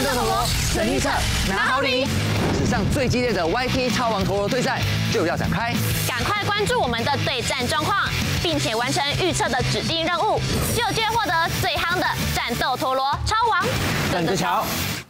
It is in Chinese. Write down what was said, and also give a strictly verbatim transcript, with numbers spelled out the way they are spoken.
斗陀螺，神秘客拿好礼！史上最激烈的 Y T 超王陀螺对战就要展开， 赶快关注我们的对战状况，并且完成预测的指定任务，就有机会获得最夯的战斗陀螺超王。 等着瞧！